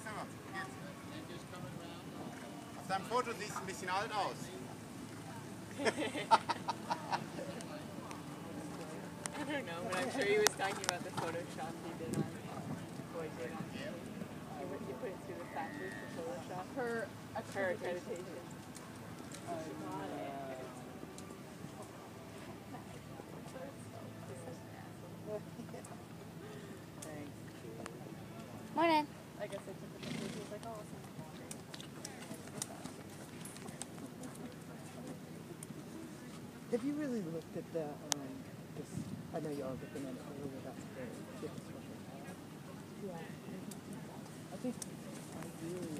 Auf deinem Foto siehst du ein bisschen alt aus. I don't know, but I'm sure he was talking about the Photoshop he did on Boy did on you put it through the factors for Photoshop. Her accreditation. Morning. I guess I took a picture. He was like, oh, Have you really looked at the, this, I know you are looking at it earlier, that's the difference with it. Yeah. I think ideally,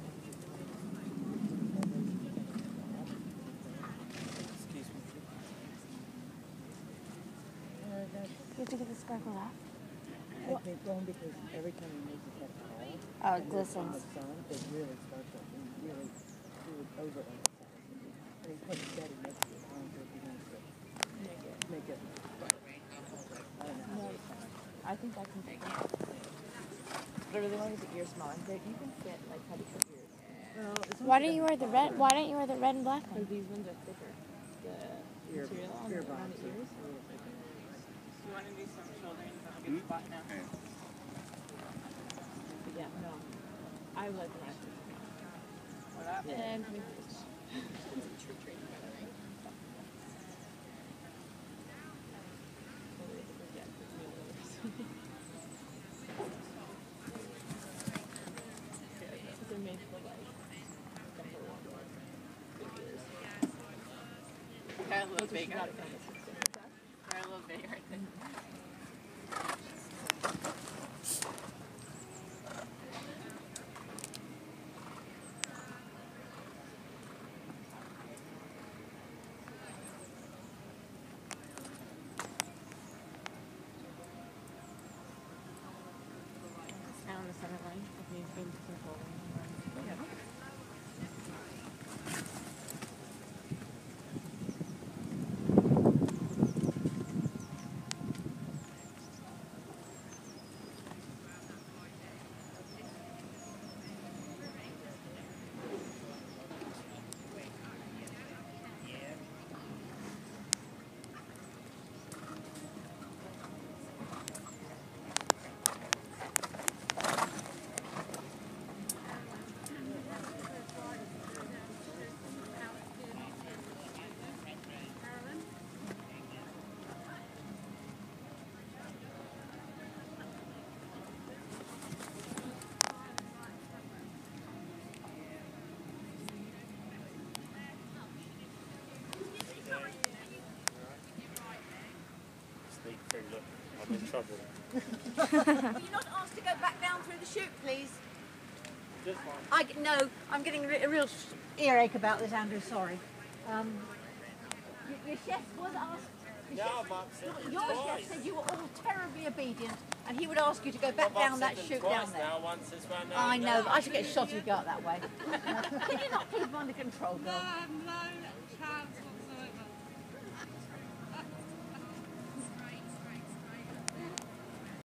excuse me. You have to get the sparkle off. I think only because every time you make it tall, Oh, it glistens. the sun, it really sparkles and really overemphasizes it. And he put it steady next to it, if he wants to make it bright. I don't know. I think I can take it. But I really want to get your small ones. You can fit like how do you cut yours? Well, Why don't you wear the red? Why don't you wear the red and black Because one? these ones are thicker. The material on the ears. You want to do some shouldering? I'll get the spot now. Yeah, no. I would like the last one. What up? And they're made for like they're a little bigger. They're a little bigger, I think. On the center line, if needs be controlling. Yeah. I'm in trouble. Will you not ask to go back down through the chute, please? Just fine. No, I'm getting a real earache about this, Andrew, sorry. Your chef was asked... Your chef said you were all terribly obedient and he would ask you to go back down that chute down there. Now, once this one now, I know, I should get shot if you go up that way. Can you not keep him under control, girl? No chance.